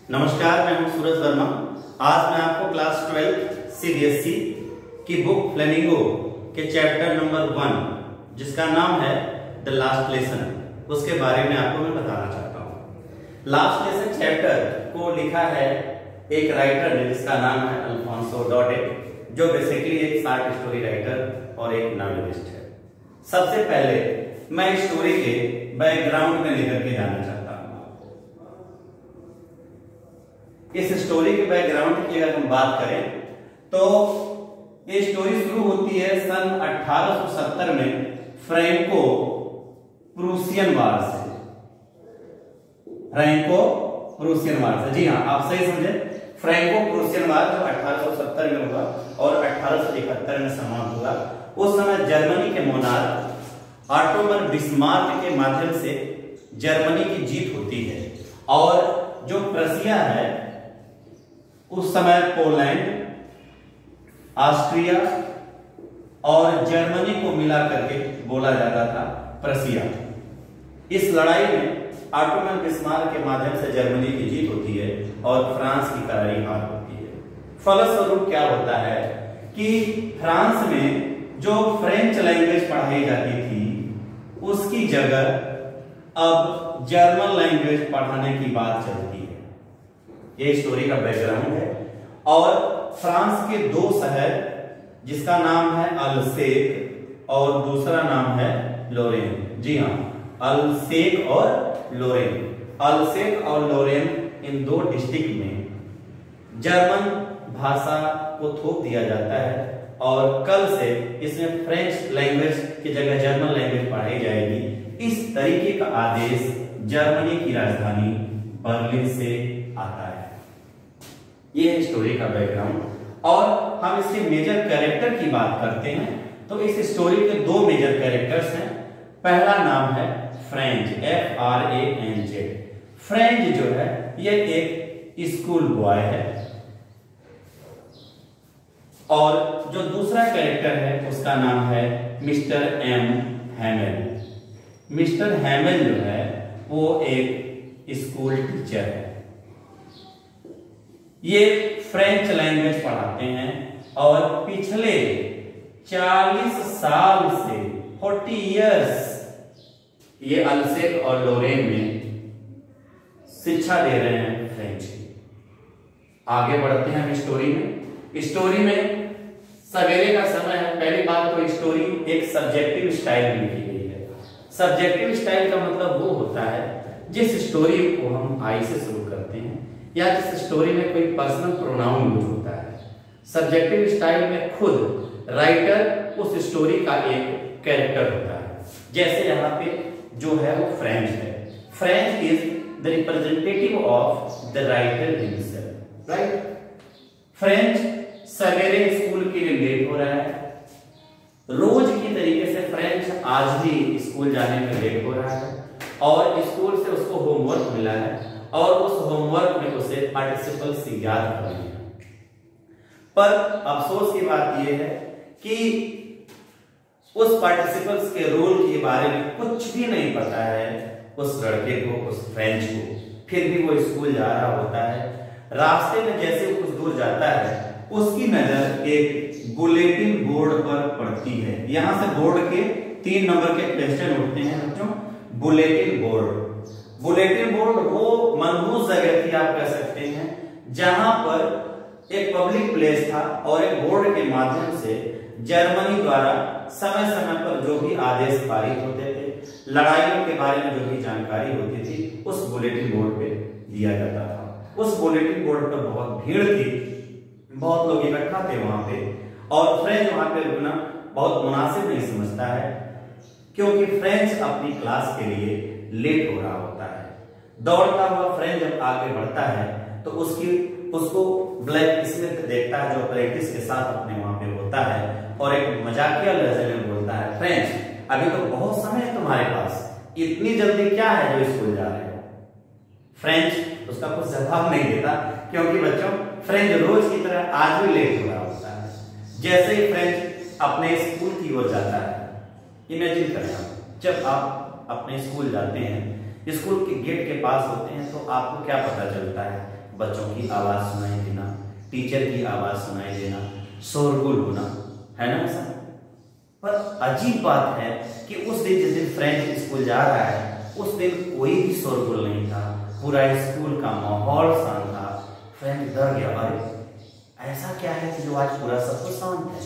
नमस्कार, मैं हूं सूरज वर्मा। आज मैं आपको क्लास 12 सीबीएसई की बुक फ्लेमिंगो के चैप्टर नंबर 1 जिसका नाम है द लास्ट लेसन, उसके बारे में आपको मैं बताना चाहता हूं। लास्ट लेसन चैप्टर को लिखा है एक राइटर ने जिसका नाम है अल्फोंसो डॉडेट, जो बेसिकली एक शॉर्ट स्टोरी राइटर और एक नॉवेलिस्ट है। सबसे पहले मैं स्टोरी के बैकग्राउंड में लेकर के जाना चाहता हूं। इस स्टोरी के बैकग्राउंड की अगर हम बात करें तो ये स्टोरी शुरू होती है सन 1870 में फ्रैंको प्रूसियन वार से। फ्रैंको प्रूसियन वार से, जी हाँ, आप सही समझे। फ्रैंको प्रूसियन वार जो 1870 में हुआ और 1871 में समाप्त हुआ। उस समय जर्मनी के मोनार्क ऑटोमन बिस्मार्क के माध्यम से जर्मनी की जीत होती है और जो प्रशिया है उस समय पोलैंड, ऑस्ट्रिया और जर्मनी को मिला करके बोला जाता था प्रशिया। इस लड़ाई में ऑटोमन बिस्मार्क के माध्यम से जर्मनी की जीत होती है और फ्रांस की करारी हार होती है। फलस्वरूप क्या होता है कि फ्रांस में जो फ्रेंच लैंग्वेज पढ़ाई जाती थी उसकी जगह अब जर्मन लैंग्वेज पढ़ाने की बात चलती है। ये स्टोरी का बैकग्राउंड है। और फ्रांस के दो शहर जिसका नाम है अल्सेक और दूसरा नाम है लोरेन, जी हाँ, अल्सेक और लोरेन। अल्सेक और लोरेन इन दो डिस्ट्रिक्ट में जर्मन भाषा को थोप दिया जाता है और कल से इसमें फ्रेंच लैंग्वेज की जगह जर्मन लैंग्वेज पढ़ाई जाएगी। इस तरीके का आदेश जर्मनी की राजधानी बर्लिन से आता है। ये है स्टोरी का बैकग्राउंड। और हम इसके मेजर कैरेक्टर की बात करते हैं तो इस स्टोरी के दो मेजर कैरेक्टर्स हैं। पहला नाम है फ्रेंच, FRANZ। फ्रेंच जो है ये एक स्कूल बॉय है और जो दूसरा कैरेक्टर है उसका नाम है mister M Hamel. Mister Hamel जो है वो एक स्कूल टीचर है। ये फ्रेंच लैंग्वेज पढ़ाते हैं और पिछले 40 साल से 40 इयर्स ये अल्सेक और लोरेन में शिक्षा दे रहे हैं फ्रेंच की। आगे बढ़ते हैं हम स्टोरी में सवेरे का समय है। पहली बात तो स्टोरी एक सब्जेक्टिव स्टाइल में लिखी गई है। सब्जेक्टिव स्टाइल का मतलब वो होता है जिस स्टोरी को हम आई से शुरू करते हैं या जिस स्टोरी में कोई पर्सनल प्रोनाउन यूज होता है। सब्जेक्टिव स्टाइल में खुद राइटर उस स्टोरी का एक कैरेक्टर होता है। जैसे यहाँ पे जो है वो फ्रेंच है। French is the representative of the writer himself, right. French सवेरे स्कूल के लिए लेट हो रहा है। रोज की तरीके से फ्रेंच आज भी स्कूल जाने में लेट हो रहा है और स्कूल से उसको होमवर्क मिला है और उस होमवर्क में उसे पार्टिसिपल्स याद करनी है। पर अफसोस की बात यह है कि उस पार्टिसिपल्स के रोल के बारे में कुछ भी नहीं पता है उस लड़के को, उस फ्रेंच को। फिर भी वो स्कूल जा रहा होता है। रास्ते में जैसे वो कुछ दूर जाता है उसकी नजर एक बुलेटिन बोर्ड पर पड़ती है। यहां से बोर्ड के 3 नंबर के क्वेश्चन उठते हैं बच्चों। बुलेटिन बोर्ड वो मनहूस जगह थी, आप कह सकते हैं, जहां पर एक पब्लिक प्लेस था और एक बोर्ड के माध्यम से जर्मनी द्वारा समय समय पर जो भी आदेश पारित होते थे, लड़ाइयों के बारे में जो भी जानकारी होती थी, उस बुलेटिन बोर्ड पे दिया जाता था। उस बुलेटिन बोर्ड पर बहुत भीड़ थी, बहुत लोग इकट्ठा थे वहां पे और फ्रेंच वहां पे रुकना बहुत मुनासिब नहीं समझता है क्योंकि फ्रेंच अपनी क्लास के लिए लेट हो रहा होता है। दौड़ता हुआ फ्रेंच जब आगे बढ़ता है तो उसको ब्लैक स्मिथ देखता है जो प्रैक्टिस के साथ अपने वहां पे होता है और एक मजाकिया लहजे में बोलता है, फ्रेंच अभी तो बहुत समय है तुम्हारे पास, इतनी जल्दी क्या है जो स्कूल जा रहे हो। फ्रेंच उसका कुछ जवाब नहीं देता क्योंकि बच्चों फ्रेंच रोज की तरह आज भी लेट हो रहा होता है। जैसे ही फ्रेंच अपने स्कूल की ओर जाता है, इमेजिन करें जब आप अपने स्कूल जाते हैं, स्कूल के गेट के पास होते हैं तो आपको क्या पता चलता है बच्चों की आवाज सुनाई देना, टीचर की आवाज सुनाई देना, शोरगुल होना, है ना ऐसा। पर अजीब बात है कि उस दिन जिस दिन फ्रेंच स्कूल जा रहा है उस दिन कोई भी शोरगुल नहीं था, पूरा स्कूल का माहौल शांत था। फ्रेंच डर गया, अरे ऐसा क्या है कि जो आज पूरा सब कुछ शांत है।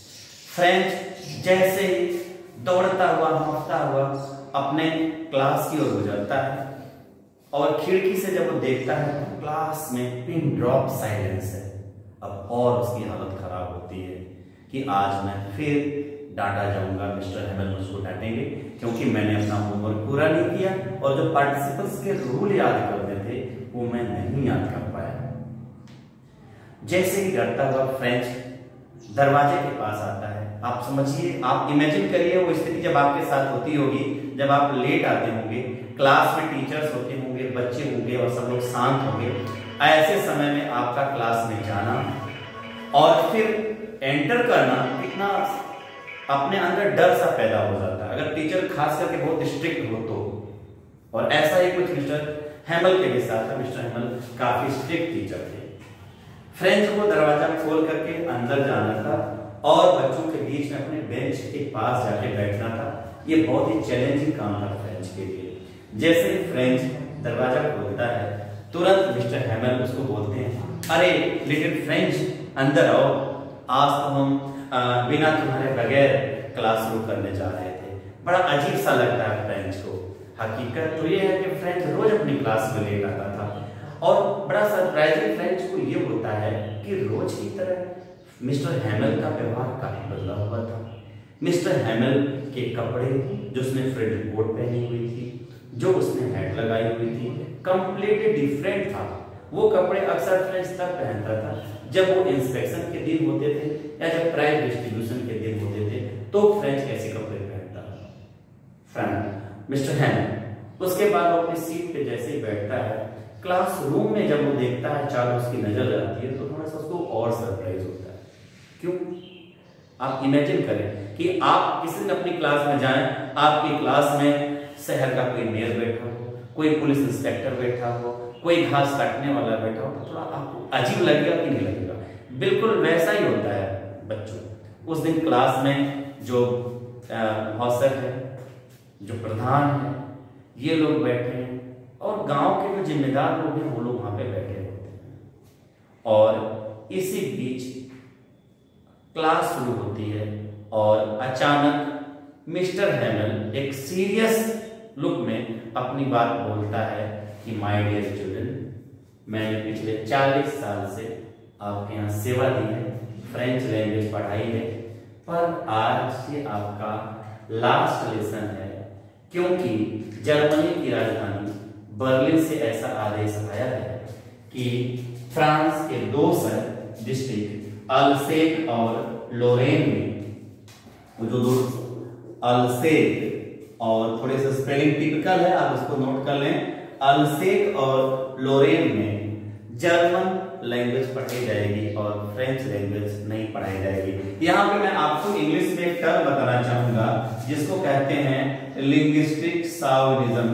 फ्रेंच जैसे दौड़ता हुआ भागता हुआ अपने क्लास की ओर गुजरता है और खिड़की से जब वो देखता है तो क्लास में पिन ड्रॉप साइलेंस है। अब और उसकी हालत खराब होती है कि आज मैं फिर डांटा जाऊंगा, मिस्टर हेमल मुझको डांटेंगे क्योंकि मैंने अपना होमवर्क पूरा नहीं किया और जो पार्टिसिपल्स के रूल याद करने थे वो मैं नहीं याद कर पाया। जैसे ही डरता हुआ फ्रेंच दरवाजे के पास आता है, आप समझिए, आप इमेजिन करिए वो स्थिति जब आपके साथ होती होगी, जब आप लेट आते होंगे, क्लास में टीचर्स होते होंगे, बच्चे होंगे और सब लोग शांत होंगे। ऐसे समय में आपका क्लास में जाना और फिर एंटर करना, कितना अपने अंदर डर सा पैदा हो जाता है। अगर टीचर खास करके बहुत स्ट्रिक्ट हो तो, और ऐसा ही कुछ मिस्टर हेमल के भी साथ है। मिस्टर हेमल काफी स्ट्रिक्ट टीचर थे। फ्रेंच को दरवाजा खोल करके अंदर जाना था और बच्चों के बीच में अपने बेंच के पास जाके बैठना था। ये बहुत ही चैलेंजिंग काम था फ्रेंच के लिए। जैसे ही फ्रेंच दरवाजा खोलता है तुरंत मिस्टर हेमल उसको बोलते हैं, अरे लिटिल फ्रेंच अंदर आओ, आज तो हम बिना तुम्हारे बगैर क्लास शुरू करने जा रहे थे। बड़ा अजीब सा लगता है फ्रेंच को। हकीकत तो ये है कि फ्रेंच रोज अपनी क्लास में लेट आता था और बड़ा सरप्राइजिंग फ्रेंच को ये होता है कि रोज की तरह मिस्टर हेमल का व्यवहार काफी बदला हुआ था। मिस्टर हेमल के कपड़े, जो उसने फ्रेड कोट पहनी हुई थी, जो उसने हैट लगाई हुई थी, कंप्लीटली डिफरेंट था। वो कपड़े अक्सर फ्रेंच तब पहनता था जब वो इंस्पेक्शन के दिन होते थे या जब प्राइज डिस्ट्रीब्यूशन के दिन होते थे, तो फ्रेंच ऐसे कपड़े पहनता था मिस्टर हेमल। उसके बाद वो अपनी सीट पे जैसे ही बैठता है, क्लासरूम में जब वो देखता है, चारों उसकी नजर जाती है, तो थोड़ा सा उसको और सरप्राइज होता है। क्यों? आप इमेजिन करें कि आप किसी दिन अपनी क्लास में जाएं, आपकी क्लास में शहर का कोई मेयर बैठा हो, कोई पुलिस इंस्पेक्टर बैठा हो, कोई घास काटने वाला बैठा हो, तो थोड़ा आपको अजीब लगेगा कि नहीं लगेगा? बिल्कुल वैसा ही होता है बच्चों। उस दिन क्लास में जो हौसर है, जो प्रधान है, ये लोग बैठे हैं और गांव के जो जिम्मेदार लोग हैं वो लोग वहां पे बैठे होते हैं। और इसी बीच क्लास शुरू होती है और अचानक मिस्टर हेमल एक सीरियस लुक में अपनी बात बोलता है कि माय डियर स्टूडेंट, मैंने पिछले 40 साल से आपके यहाँ सेवा दी है, फ्रेंच लैंग्वेज पढ़ाई है, पर आज ये आपका लास्ट लेसन है, क्योंकि जर्मनी की राजधानी बर्लिन से ऐसा आदेश आया है कि फ्रांस के 2 शहर डिस्ट्रिक्ट अल्सेक और लोरेन में, जो 2 अल्सेक और थोड़े से स्पेलिंग टिपिकल है, आप उसको नोट कर लें, अल्सेक और लोरेन में जर्मन लैंग्वेज पढ़ाई जाएगी और फ्रेंच लैंग्वेज नहीं पढ़ाई जाएगी। यहाँ पे मैं आपको इंग्लिश में एक टर्म बताना चाहूंगा जिसको कहते हैं linguistic chauvinism,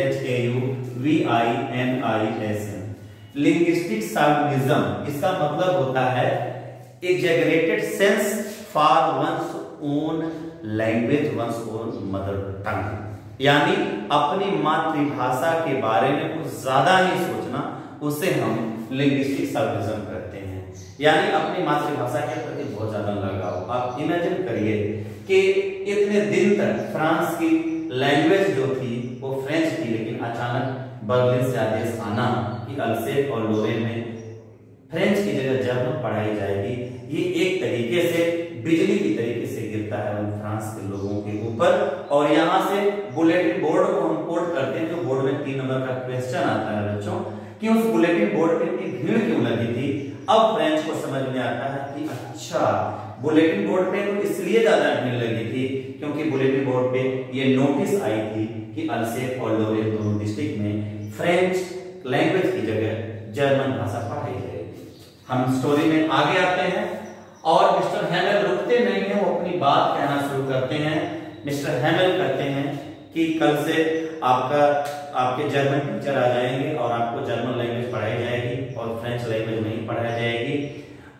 CHAUVINISM। Linguistic chauvinism, इसका मतलब होता है exaggerated sense for one's own language, one's own mother tongue, यानी अपनी मातृभाषा के बारे में कुछ ज्यादा ही सोचना, उसे हम लिंग्विस्टिक शाविनिज्म कहते हैं। यानी अपनी मातृभाषा के प्रति बहुत ज्यादा लगाव। आप इमेजिन करिए कि इतने दिन तक फ्रांस की लैंग्वेज जो थी वो फ्रेंच थी, लेकिन अचानक बर्लिन से आदेश आना कि अल्सेक और लोरेन में फ्रेंच की जगह जर्मन पढ़ाई जाएगी। ये एक तरीके से बिजली की तरीके से गिरता है उन फ्रांस के लोगों के ऊपर। और यहाँ से बुलेटिन बोर्ड को हम कोट करते हैं, जो बोर्ड में 3 नंबर का क्वेश्चन आता है बच्चों, कि उस बुलेटिन बोर्ड पे इतनी भीड़ क्यों लगी थी। अब फ्रेंच को समझ में आता है कि अच्छा, बुलेटिन बोर्ड पे तो इसलिए ज्यादा भीड़ लगी थी क्योंकि बुलेटिन बोर्ड पे ये नोटिस आई थी कि अल्सेक और लोरेन दोनों डिस्ट्रिक्ट में फ्रेंच लैंग्वेज की जगह जर्मन भाषा पढ़ाई जाएगी। हम स्टोरी में आगे आते हैं और मिस्टर हेमल रुकते नहीं है, वो अपनी बात कहना शुरू करते हैं। मिस्टर हेमल कहते हैं कि कल से आपके जर्मन टीचर आ जाएंगे और आपको जर्मन लैंग्वेज पढ़ाई जाएगी और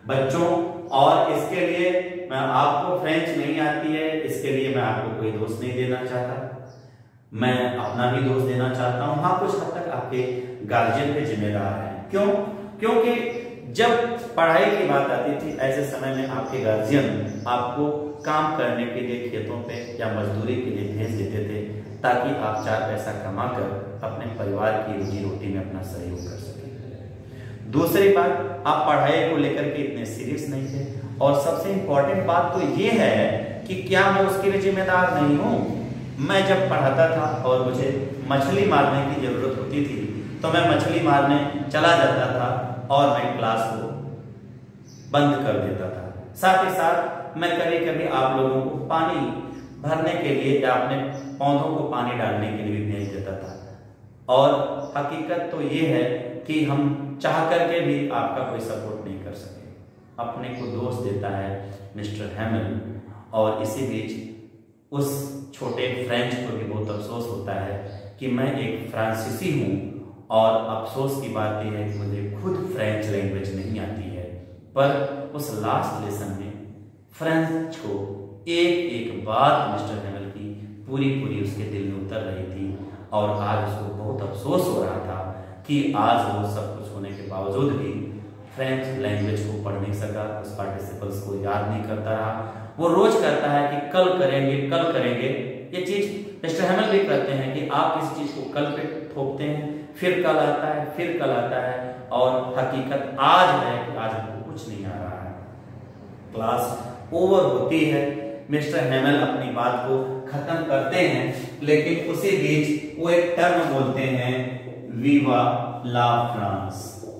बच्चों, और इसके लिए मैं आपको फ्रेंच नहीं आती है, इसके लिए मैं आपको कोई दोष नहीं देना चाहता, मैं अपना भी दोष देना चाहता हूं। हाँ, कुछ हद तक आपके गार्जियन पे जिम्मेदार हैं। क्यों? क्योंकि जब पढ़ाई की बात आती थी ऐसे समय में आपके गार्जियन आपको काम करने के लिए खेतों पे या मजदूरी के लिए भेज देते थे, ताकि आप 4 पैसा कमाकर अपने परिवार की रोजी रोटी में अपना सहयोग कर सकें। दूसरी बात, आप पढ़ाई को लेकर के इतने सीरियस नहीं थे, और सबसे इंपॉर्टेंट बात तो ये है कि क्या मैं उसके लिए जिम्मेदार नहीं हूँ? मैं जब पढ़ाता था और मुझे मछली मारने की जरूरत होती थी तो मैं मछली मारने चला जाता था और मैं क्लास को बंद कर देता था। साथ ही साथ मैं कभी कभी आप लोगों को पानी भरने के लिए या अपने पौधों को पानी डालने के लिए भी भेज देता था। और हकीकत तो ये है कि हम चाह करके भी आपका कोई सपोर्ट नहीं कर सके। अपने को दोष देता है मिस्टर हैमल, और इसी बीच उस छोटे फ्रेंच को भी बहुत अफसोस होता है कि मैं एक फ्रांसीसी हूँ, और अफसोस की बात यह है कि मुझे खुद फ्रेंच लैंग्वेज नहीं आती है। पर उस लास्ट लेसन में फ्रेंच को एक एक बात मिस्टर हैमल की पूरी उसके दिल में उतर रही थी, और आज उसको बहुत अफसोस हो रहा था कि आज वो सब कुछ होने के बावजूद भी फ्रेंच लैंग्वेज को पढ़ नहीं सका, उस पार्टिसिपल्स को याद नहीं करता रहा। वो रोज कहता है कि कल करेंगे कल करेंगे। ये चीज मिस्टर हैमल भी कहते हैं कि आप इस चीज को कल पे थोपते हैं, फिर कल आता है, फिर कल आता है, और हकीकत आज है कि आज हमको कुछ नहीं आ रहा है। क्लास ओवर होती है, मिस्टर हैमल अपनी बात को खत्म करते हैं, लेकिन उसी बीच वो एक टर्म बोलते हैं, वीवा ला फ्रांस।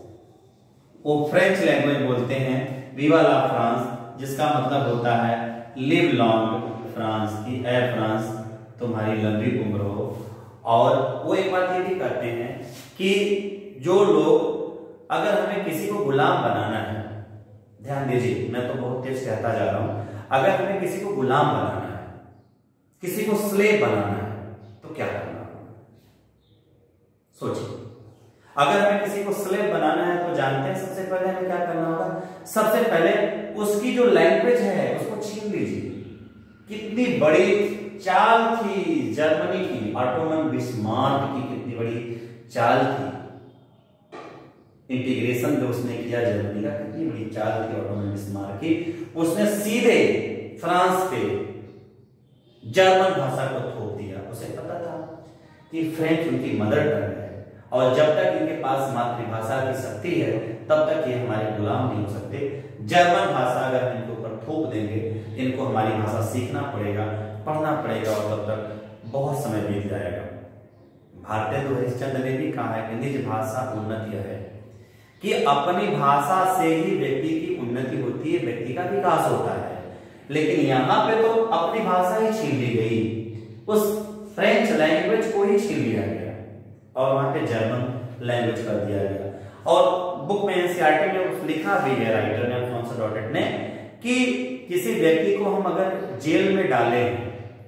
वो फ्रेंच लैंग्वेज बोलते हैं, वीवा ला फ्रांस, जिसका मतलब होता है लिव लॉन्ग फ्रांस, की ए फ्रांस तुम्हारी लंबी उम्र हो। और वो एक बात ये भी कहते हैं कि जो लोग, अगर हमें किसी को गुलाम बनाना है, ध्यान दीजिए मैं तो बहुत तेज कहता जा रहा हूं, अगर हमें किसी को गुलाम बनाना है, किसी को स्लेव बनाना है, तो क्या करना होगा? सोचिए। अगर हमें किसी को स्लेव बनाना है तो जानते हैं सबसे पहले हमें क्या करना होगा? सबसे पहले उसकी जो लैंग्वेज है उसको छीन लीजिए। कितनी बड़ी चाल थी जर्मनी की, ऑटोमन बिस्मार्क की कितनी बड़ी चाल थी, इंटीग्रेशन जो उसने किया जर्मनी का, कितनी बड़ी चाल थी ऑटोमन बिस्मार्क की। उसने सीधे फ्रांस पे जर्मन भाषा को थोप दिया। उसे पता था कि फ्रेंच उनकी मदर टंग है, और जब तक इनके पास मातृभाषा की शक्ति है तब तक ये हमारे गुलाम नहीं हो सकते। जर्मन भाषा अगर हम इनके ऊपर थोप देंगे, इनको हमारी भाषा सीखना पड़ेगा, पढ़ना पड़ेगा, और तब तक बहुत समय बीत जाएगा। भारतेंदु हरिश्चंद्र ने भी कहा है कि निज भाषा उन्नति है, कि अपनी भाषा से ही व्यक्ति की उन्नति होती है, व्यक्ति का विकास होता है। लेकिन यहाँ पे तो अपनी भाषा ही छीन ली गई, उस फ्रेंच लैंग्वेज को ही छीन लिया गया, और वहां पे जर्मन लैंग्वेज कर दिया गया। और बुक में एनसीईआरटी में लिखा भी है राइटर ने, अल्फोंसो डॉटेट ने, कि किसी व्यक्ति को हम अगर जेल में डालें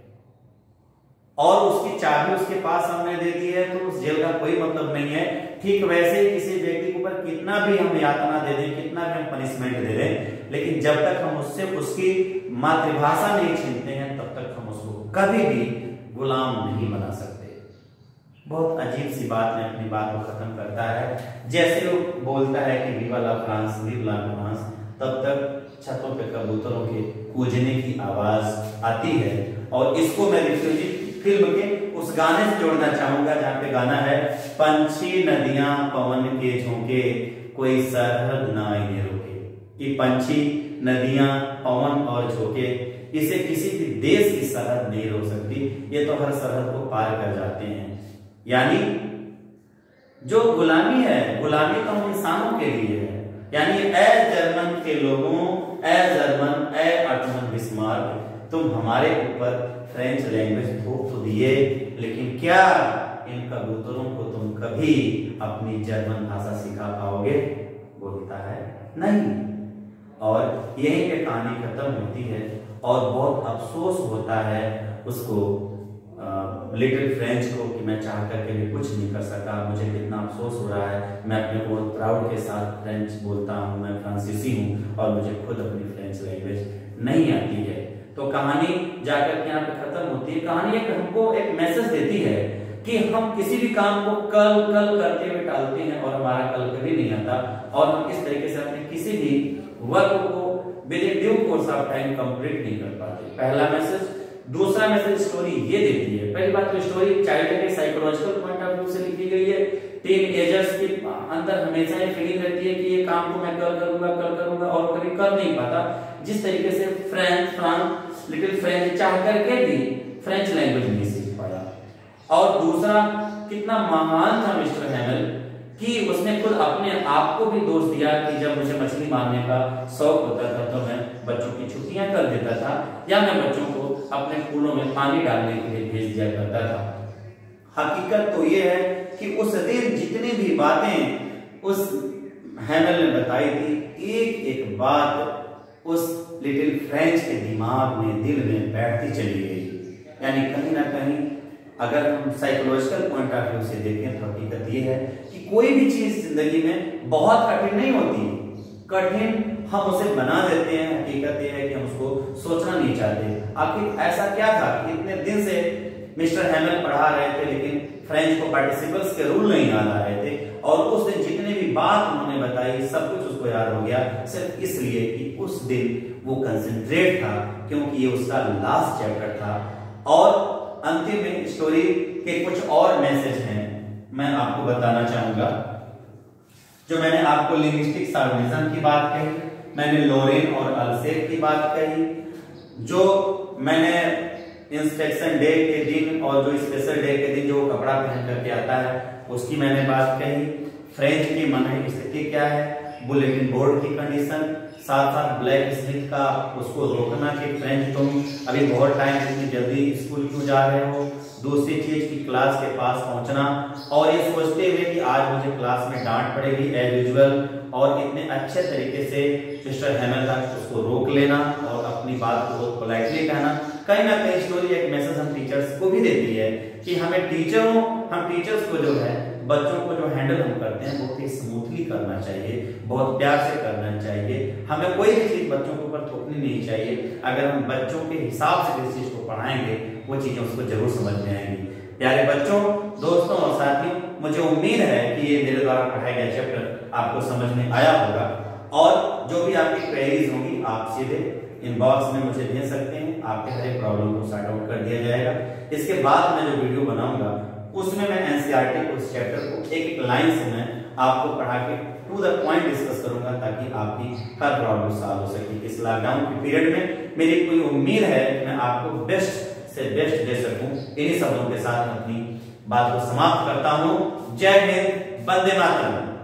और उसकी चाबी उसके पास हमने दे दी है तो उस जेल का कोई मतलब नहीं है। ठीक वैसे ही किसी व्यक्ति के ऊपर कितना भी हम यातना दे दें, कितना भी हम पनिशमेंट दे दें, लेकिन जब तक हम उससे उसकी मातृभाषा नहीं छीनते हैं तब तक हम उसको कभी भी गुलाम नहीं बना सकते। बहुत अजीब सी बात में अपनी बात को खत्म करता है। जैसे वो बोलता है कि वीवा ला फ्रांस, वीव ला फ्रांस, तब तक छतों पे कबूतरों के कूजने की आवाज आती है। और इसको मैं रिफ्यूजी फिल्म के उस गाने से जोड़ना चाहूंगा जहां पे गाना है, पंछी नदियां पवन के झोंके, कोई सरहद ना इन्हें रोके। ये पंछी नदियां पवन और झोंके, इसे किसी भी देश की सरहद नहीं रोक सकती, ये तो हर सरहद को पार कर जाते हैं। यानी जो गुलामी है, गुलामी तो हम इंसानों के लिए है। यानी ए जर्मन के लोगों, ए जर्मन, ए ऑटोमन बिस्मार्क, तुम हमारे ऊपर फ्रेंच लैंग्वेज थोप तो दिए, लेकिन क्या इन कबूतरों को तुम कभी अपनी जर्मन भाषा सिखा पाओगे? बोलता है नहीं। और यहीं पे कहानी खत्म होती है, और बहुत अफसोस होता है उसको लिटिल फ्रेंच को कि मैं चाह करके भी कुछ नहीं कर सका, मुझे कितना अफसोस हो रहा है, मैं अपने को प्राउड के साथ फ्रेंच बोलता हूँ, मैं फ्रांसीसी हूँ और मुझे खुद अपनी फ्रेंच लैंग्वेज नहीं आती है। तो कहानी जाकर के यहाँ पे खत्म होती है। कहानी एक हमको एक मैसेज देती है कि हम किसी भी काम को कल कल करते हुए टालते हैं और हमारा कल कभी नहीं आता, और हम इस तरीके से अपने किसी भी वर्क को within due course of time complete नहीं कर पाते। पहला मैसेज। दूसरा मैसेज स्टोरी ये देती है, पहली बात तो स्टोरी चाइल्ड के साइकोलॉजिकल पॉइंट ऑफ व्यू से लिखी गई है। टीन एजर्स के अंदर हमेशा ये फीलिंग रहती है कि ये काम को मैं कल करूंगा और कभी कर नहीं पाता। जिस तरीके से लिटिल फ्रेंच चाह करके भी फ्रेंच लैंग्वेज नहीं सीख पाया। और दूसरा, कितना महान था मिस्टर हैमेल कि उसने खुद अपने आप को भी दोष दिया कि जब मुझे मछली मारने का शौक होता था तो मैं बच्चों की छुट्टियां कर देता था, या मैं बच्चों को अपने फूलों में पानी डालने के लिए भेज दिया करता था। हकीकत तो ये है कि उस दिन जितनी भी बातें उस हैमेल ने बताई थी, एक एक बात उस लिटिल फ्रेंच के दिमाग में, दिल में बैठती चली गई। यानी कहीं ना कहीं अगर हम साइकोलॉजिकल पॉइंट ऑफ व्यू से देखें तो हकीकत ये है कि कोई भी चीज जिंदगी में बहुत कठिन नहीं होती, कठिन हम उसे बना देते हैं। हकीकत ये है कि हम उसको सोचना नहीं चाहते। आखिर ऐसा क्या था कि इतने दिन से मिस्टर हैमेल पढ़ा रहे थे लेकिन फ्रेंच को पार्टिसिपल्स के रूल नहीं याद आ रहे थे, और उस दिन जितने भी बात उन्होंने बताई सब कुछ उसको याद हो गया, सिर्फ इसलिए कि उस दिन वो कंसंट्रेट था क्योंकि ये उसका लास्ट चैप्टर था। और अंतिम में स्टोरी के कुछ और मैसेज हैं मैं आपको बताना चाहूंगा। जो मैंने आपको लिंग्विस्टिक शार्विनिज्म की बात कही, मैंने लोरेन और अल्सेक की बात कही, जो मैंने इंस्पेक्शन डे के दिन और जो स्पेशल डे के दिन जो कपड़ा पहन करके आता है उसकी मैंने बात कही, फ्रेंच की मनई स्थिति क्या है, बुलेटिन बोर्ड की कंडीशन, साथ साथ ब्लैक स्मिथ का उसको रोकना कि फ्रेंच तुम अभी बहुत टाइम इतनी जल्दी स्कूल क्यों जा रहे हो। दूसरी चीज की क्लास के पास पहुंचना और ये सोचते हुए कि आज मुझे क्लास में डांट पड़ेगी एज यूजुअल, और इतने अच्छे तरीके से मिस्टर हैमेल का उसको रोक लेना और अपनी बात को बहुत पोलाइटली कहना। कहीं ना कहीं स्टोरी एक मैसेज हम टीचर्स को भी देती है कि हम टीचर्स को जो है बच्चों को जो हैंडल हम करते हैं बहुत ही स्मूथली करना चाहिए, बहुत प्यार से करना चाहिए। हमें कोई भी चीज बच्चों के ऊपर थोपनी नहीं चाहिए। अगर हम बच्चों के हिसाब से किसी चीज को पढ़ाएंगे वो चीजें उसको जरूर समझ में आएंगी। प्यारे बच्चों, दोस्तों और साथियों, मुझे उम्मीद है कि ये मेरे द्वारा पढ़ाया गया चैप्टर आपको समझ में आया होगा, और जो भी आपकी क्वेरीज होंगी आप सीधे इनबॉक्स में मुझे भेज सकते हैं, आपके हर एक प्रॉब्लम को सॉर्ट आउट कर दिया जाएगा। इसके बाद मैं जो वीडियो बनाऊंगा उसमें मैं एनसीईआरटी को इस चैप्टर को एक एक लाइन से मैं आपको पढ़ा के टू द पॉइंट डिस्कस करूंगा ताकि आपकी हर प्रॉब्लम सॉल्व हो सके। इस लॉकडाउन के पीरियड में मेरी पूरी उम्मीद है कि मैं आपको बेस्ट से बेस्ट दे सकूं। इन्हीं शब्दों के साथ अपनी बात को समाप्त करता हूं। जय हिंद, वंदे मातरम।